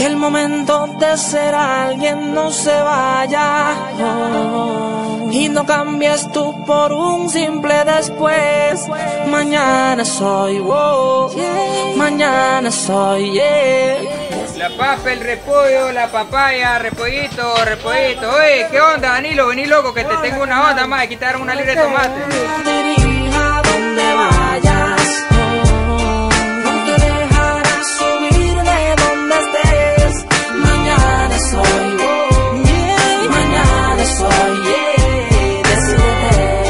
Que el momento de ser alguien no se vaya, y no cambies tú por un simple después. Mañana soy, mañana soy, La papa, el repollo, la papaya, repollito. Oye, ¿qué onda, Danilo? Vení, loco, que te tengo una onda más. Aquí te dieron una libre de tomate. Dirija donde vayas, no te dejarás subir de donde estés. Mañana soy, mañana soy, decídete.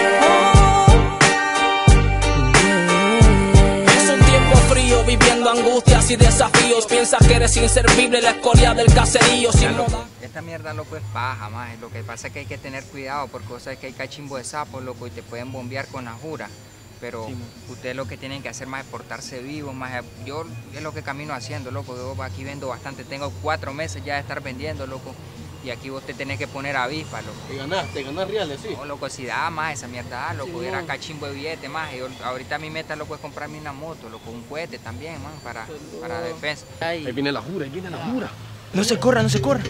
Es un tiempo frío viviendo angustias y desafíos. Piensas que eres inservible, la escoria del caserío. Esta mierda, loco, es paja, más. Lo que pasa es que hay que tener cuidado porque cosas que hay cachimbo de sapos, loco, y te pueden bombear con la jura. Pero sí, ustedes lo que tienen que hacer más es portarse vivos, más. Yo es lo que camino haciendo, loco. Yo aquí vendo bastante, tengo 4 meses ya de estar vendiendo, loco. Y aquí vos te tenés que poner avispa, loco. Te ganás reales, sí. No, loco, si da más esa mierda, loco. Sí, era cachimbo de billete, más. Ahorita mi meta, loco, es comprarme una moto, loco, un cohete también, man, para defensa. Ahí viene la jura, ahí viene la jura. No se corra, no se corra.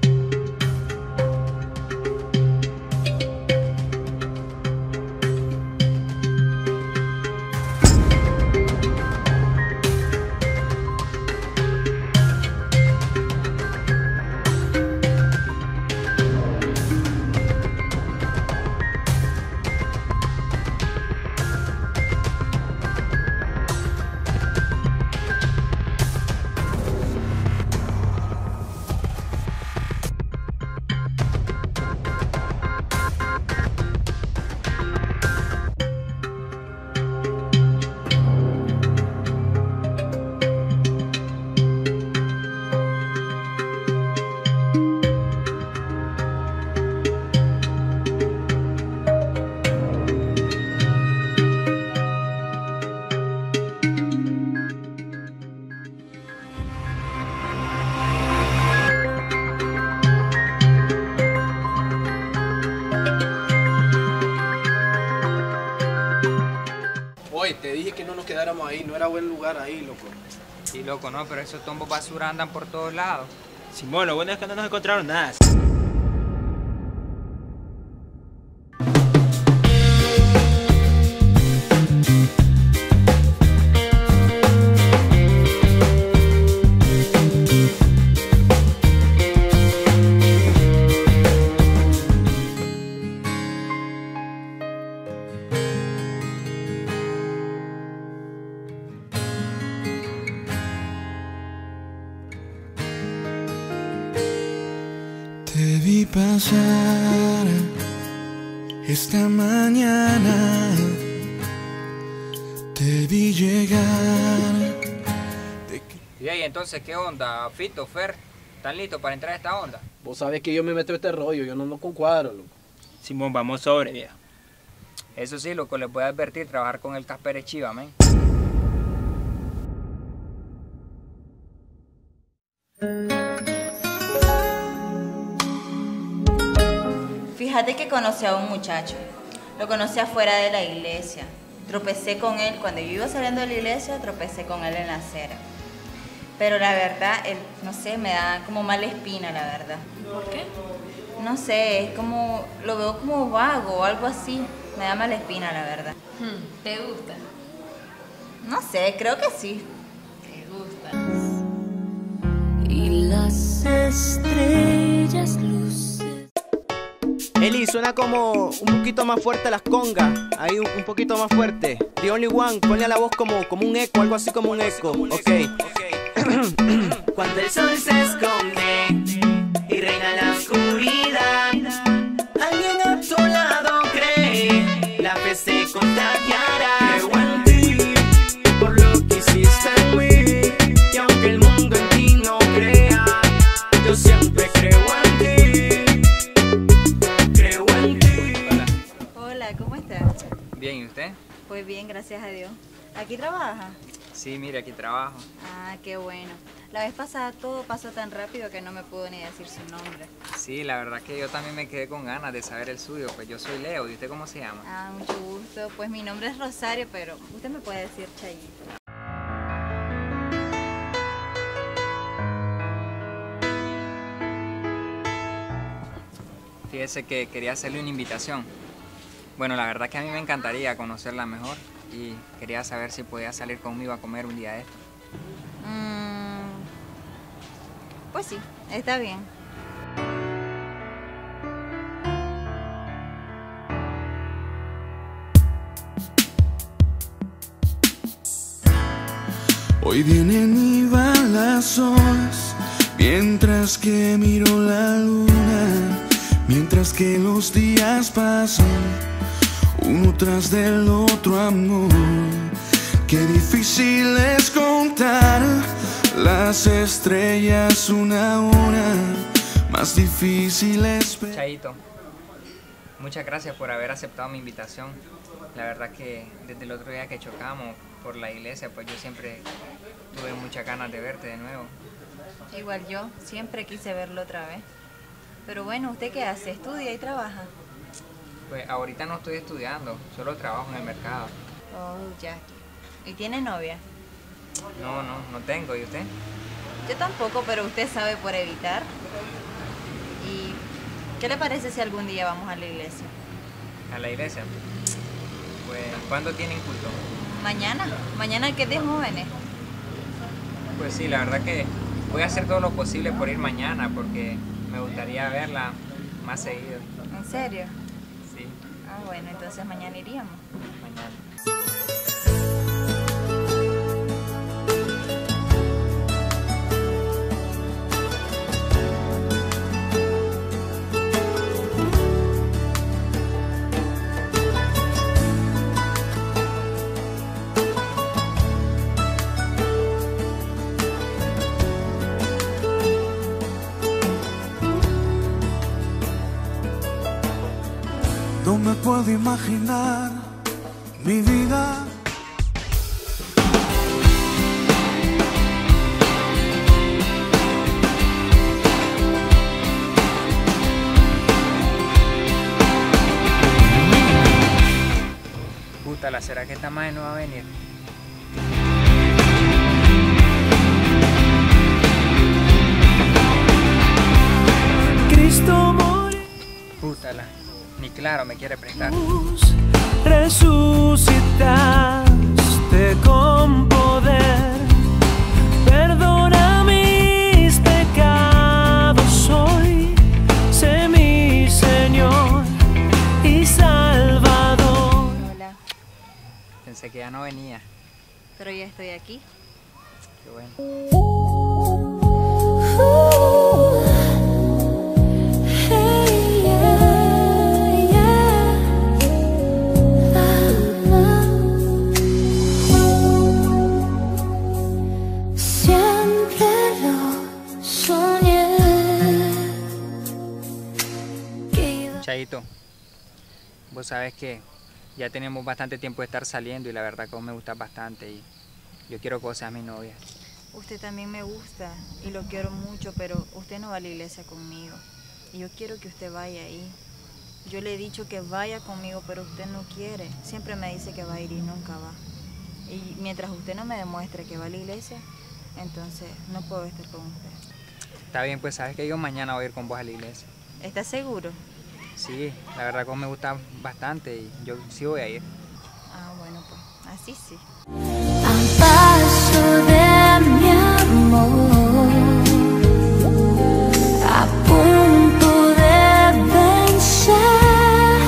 Te dije que no nos quedáramos ahí, no era buen lugar ahí, loco. Sí, loco, no, pero esos tombos basura andan por todos lados. Simón, lo bueno es que no nos encontraron nada. Te vi pasar esta mañana, te vi llegar. Y ahí, entonces, ¿qué onda, Fito, Fer? ¿Están listos para entrar a esta onda? Vos sabés que yo me meto en este rollo, yo no ando con cuadros, loco. Simón, vamos sobre, viejo. Eso sí, loco, les voy a advertir, trabajar con el Casper es chiva, men. Fíjate que conocí a un muchacho. Lo conocí afuera de la iglesia. Tropecé con él. Cuando yo iba saliendo de la iglesia, tropecé con él en la acera. Pero la verdad, él, no sé, me da como mala espina, la verdad. ¿Por qué? No sé, es como, lo veo como vago o algo así. Me da mala espina, la verdad. ¿Te gusta? No sé, creo que sí. ¿Te gusta? Y las estrellas luces. Eli, suena como un poquito más fuerte las congas. Ahí un poquito más fuerte. The Only One, ponle a la voz como un eco, algo así como un eco. Ok. Cuando el sol se esconde y reina la oscuridad, alguien a tu lado cree, la fe se contagiará. Creo en ti, por lo que hiciste en mí, y aunque el mundo en ti no crea, yo siempre creo en ti. Creo en ti. Hola, ¿cómo estás? Bien, ¿y usted? Pues bien, gracias a Dios. ¿Aquí trabaja? Sí, mire, aquí trabajo. Ah, qué bueno. La vez pasada todo pasó tan rápido que no me pudo ni decir su nombre. Sí, la verdad que yo también me quedé con ganas de saber el suyo. Pues yo soy Leo, ¿y usted cómo se llama? Ah, mucho gusto. Pues mi nombre es Rosario, pero usted me puede decir Chayito. Fíjese que quería hacerle una invitación. Bueno, la verdad que a mí me encantaría conocerla mejor y quería saber si podía salir conmigo a comer un día de esto. Pues sí, está bien. Hoy vienen y van las horas, mientras que miro la luna, mientras que los días pasan, uno tras del otro, amor. Qué difícil es contar las estrellas una a una, más difícil es ver. Chaito, muchas gracias por haber aceptado mi invitación. La verdad que desde el otro día que chocamos por la iglesia, pues yo siempre tuve muchas ganas de verte de nuevo. Igual yo, siempre quise verlo otra vez. Pero bueno, ¿usted qué hace? ¿Estudia y trabaja? Pues ahorita no estoy estudiando, solo trabajo en el mercado. Oh, Jackie. ¿Y tiene novia? No tengo. ¿Y usted? Yo tampoco, pero usted sabe por evitar. ¿Y qué le parece si algún día vamos a la iglesia? ¿A la iglesia? Pues, ¿cuándo tienen culto? Mañana que es de jóvenes. Pues sí, la verdad que voy a hacer todo lo posible por ir mañana porque me gustaría verla más seguido. ¿En serio? Sí, Ah, bueno, entonces mañana iríamos. mañana. No me puedo imaginar mi vida. Puta, ¿será que esta madre no va a venir? Cristo murió, Pútala, ni claro me quiere prestar. resucitaste con poder. Perdona mis pecados hoy, sé mi Señor y Salvador. Hola, Pensé que ya no venía. pero ya estoy aquí. Qué bueno. Siempre lo soñé. Chaito, vos sabés que ya tenemos bastante tiempo de estar saliendo y la verdad que vos me gustas bastante y yo quiero que vos seas mi novia. Usted también me gusta y lo quiero mucho, pero usted no va a la iglesia conmigo. Y yo quiero que usted vaya ahí. Yo le he dicho que vaya conmigo, pero usted no quiere. Siempre me dice que va a ir y nunca va. Y mientras usted no me demuestre que va a la iglesia, entonces no puedo estar con usted. Está bien, pues sabes que yo mañana voy a ir con vos a la iglesia. ¿Está seguro? Sí, la verdad que vos me gustas bastante y yo sí voy a ir. Ah, bueno, pues así sí. Al paso de mi amor, a punto de vencer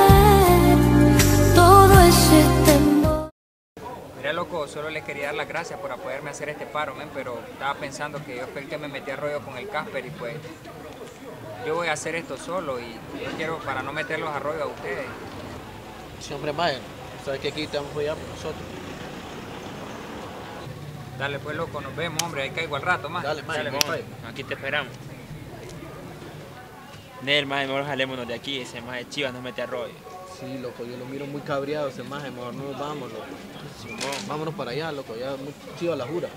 todo ese temor. Mira, loco, solo les quería dar las gracias por apoyarme a hacer este paro, men, pero estaba pensando que yo fui el que me metí a rollo con el Casper y pues yo voy a hacer esto solo y yo quiero para no meterlos a rollo a ustedes. Sí, hombre, vaya. Sabes que aquí te vamos a apoyar por nosotros. Dale pues, loco, nos vemos, hombre, ahí caigo al rato más. Dale, Mike, Simón, Mike. aquí te esperamos. Nel, más mejor jalémonos de aquí, ese más de Chivas nos mete a rollo. Sí, loco, yo lo miro muy cabreado ese maje, mejor no nos vamos, loco. Simón. Vámonos para allá, loco, ya muy chiva la jura.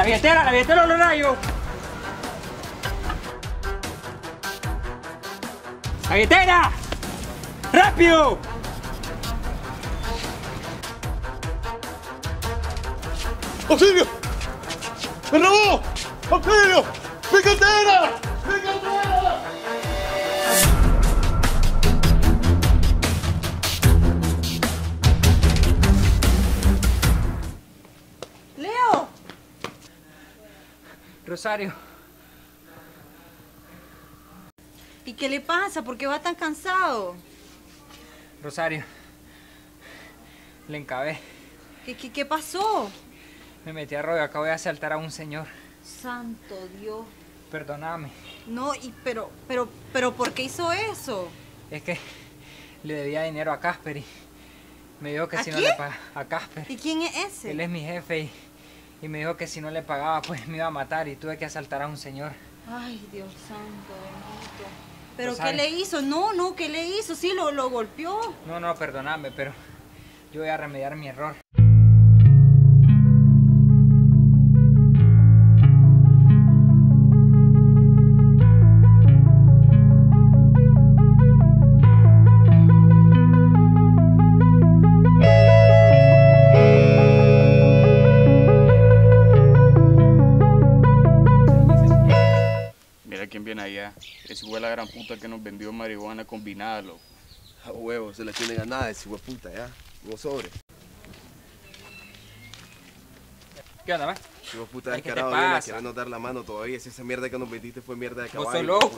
¡La billetera los rayos! ¡La billetera! ¡Rápido! ¡Auxilio! ¡Me robó! ¡Auxilio! ¡Mi cartera! ¡Mi cartera! ¡Leo! Rosario. ¿Y qué le pasa? ¿Por qué va tan cansado? Rosario. Le encabé. ¿Qué pasó? Me metí a rollo, acabo de asaltar a un señor. Santo Dios. Perdóname. No, pero, ¿por qué hizo eso? Es que le debía dinero a Casper y me dijo que ¿A si no quién? le pagaba... A Casper. ¿Y quién es ese? Él es mi jefe y me dijo que si no le pagaba pues me iba a matar y tuve que asaltar a un señor. Ay, Dios santo, bendito. ¿Pero Rosario. qué le hizo? No, ¿qué le hizo? Sí, lo golpeó. No, perdóname, pero yo voy a remediar mi error. ¿Quién viene allá? Ese fue la gran puta que nos vendió marihuana combinada, loco. A huevo, se la tiene ganada ese hueputa, ya. Hubo sobre. ¿Qué onda, va? Ese hueputa Ay, ¿qué te descarado viene a pasa? querernos dar la mano todavía. Si esa mierda que nos vendiste fue mierda de Vos caballo. sos loco.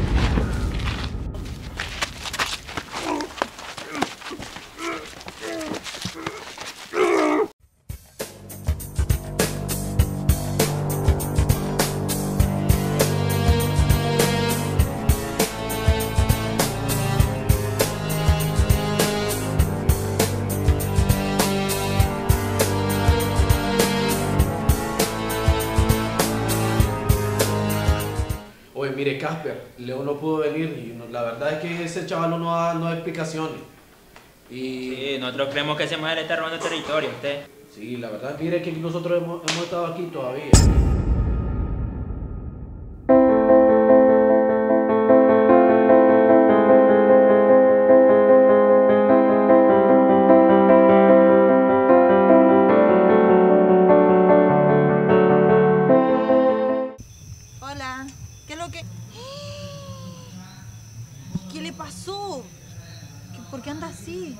Oye, mire, Casper, Leo no pudo venir y la verdad es que ese chaval no da explicaciones. Y... Sí, nosotros creemos que ese mujer le está robando territorio a usted. Sí, la verdad, mire que nosotros hemos estado aquí todavía. Hola, ¿qué es lo que...? ¿Qué le pasó? ¿Por qué anda así?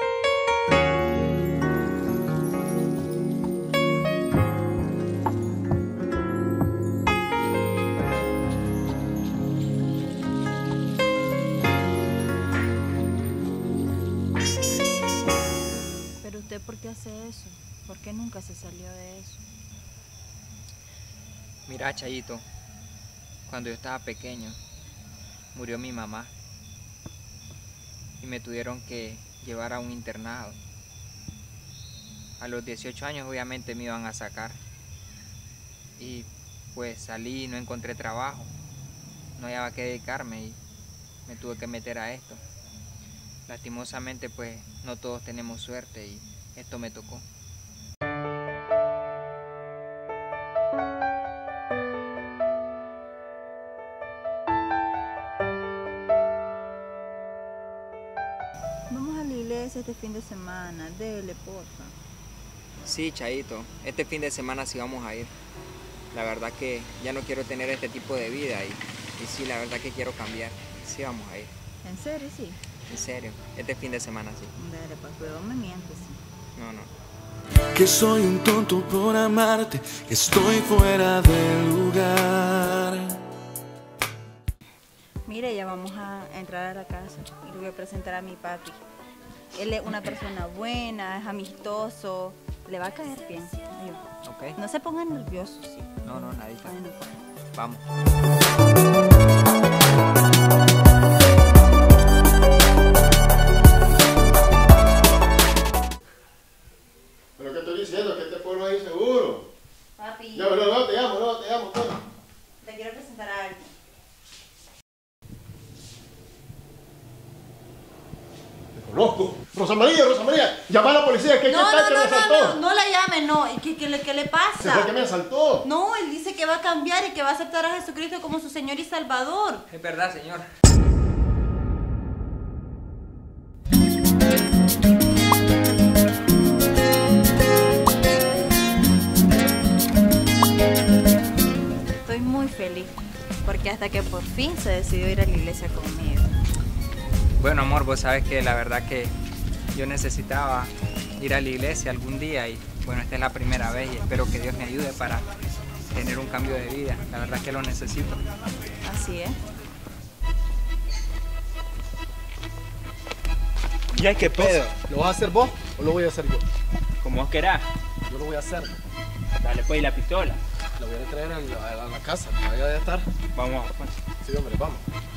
Pero usted, ¿por qué hace eso? ¿Por qué nunca se salió de eso? Mira, Chayito, cuando yo estaba pequeño, murió mi mamá y me tuvieron que llevar a un internado. A los 18 años obviamente me iban a sacar y pues salí y no encontré trabajo, no hallaba qué dedicarme y me tuve que meter a esto. Lastimosamente pues no todos tenemos suerte y esto me tocó. Vamos a la iglesia este fin de semana, dele, porfa. Sí, Chayito, este fin de semana sí vamos a ir. La verdad que ya no quiero tener este tipo de vida y sí, la verdad que quiero cambiar. Sí vamos a ir, ¿En serio, sí? en serio, este fin de semana sí. Dale, pues, pero me mientes, sí. No. Que soy un tonto por amarte, que estoy fuera del lugar. Mire, ya vamos a entrar a la casa y le voy a presentar a mi papi. Él es una persona buena, es amistoso, le va a caer bien. Ok. No se pongan nerviosos, sí. No, nadita. Bueno, pues. Vamos. ¿Pero qué estoy diciendo? Que este pueblo es inseguro. Papi. Ya, no, te llamo, pues. Te quiero presentar a alguien. Te conozco. Rosa María, llama a la policía, que me asaltó. No la llame, no. ¿Y qué le pasa? ¿Qué fue que me asaltó? No, él dice que va a cambiar y que va a aceptar a Jesucristo como su Señor y Salvador. Es verdad, señor. Estoy muy feliz porque hasta que por fin se decidió ir a la iglesia conmigo. Bueno, amor, vos sabes que la verdad que yo necesitaba ir a la iglesia algún día y bueno, esta es la primera vez y espero que Dios me ayude para tener un cambio de vida. La verdad que lo necesito. Así es. ¿Ya qué pedo? ¿Lo vas a hacer vos o lo voy a hacer yo? Como vos querás. Yo lo voy a hacer. Dale pues, ¿y la pistola? La voy a traer a la casa, que vaya a estar. Vamos, pues. Sí, hombre, vamos.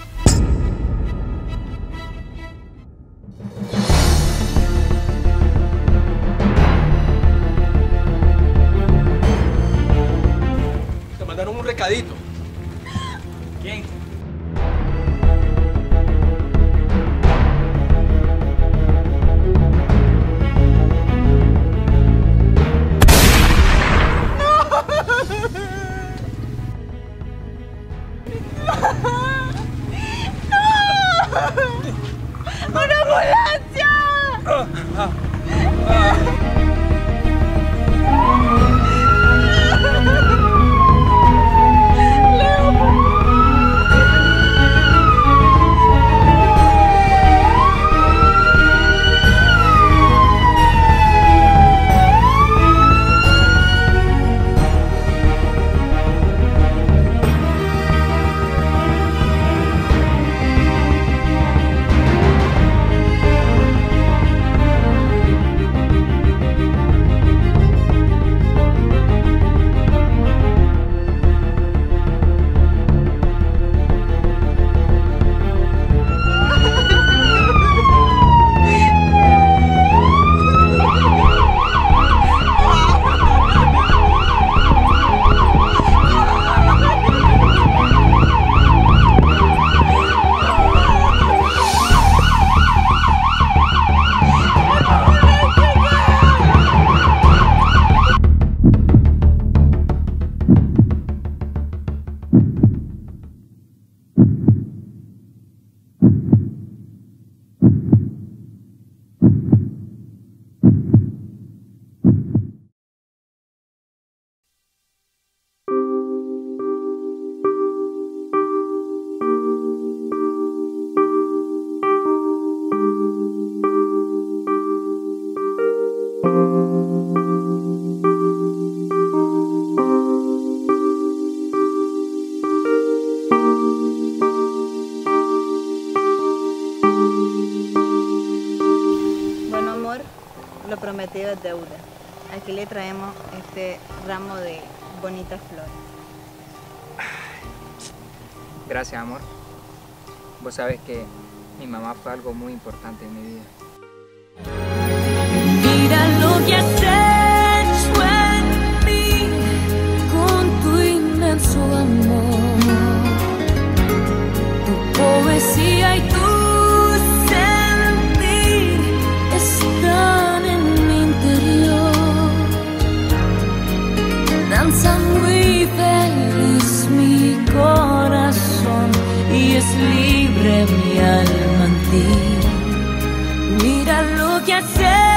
Te mandaron un recadito. ¿Quién? ¡Una ambulancia! Lo prometido es deuda. Aquí le traemos este ramo de bonitas flores. Gracias, amor. Vos sabes que mi mamá fue algo muy importante en mi vida. Mira lo que has hecho en mí con tu inmenso amor, tu poesía y tu sentir están en mi interior. Danza muy feliz mi corazón y es libre mi alma en ti. Mira lo que has hecho.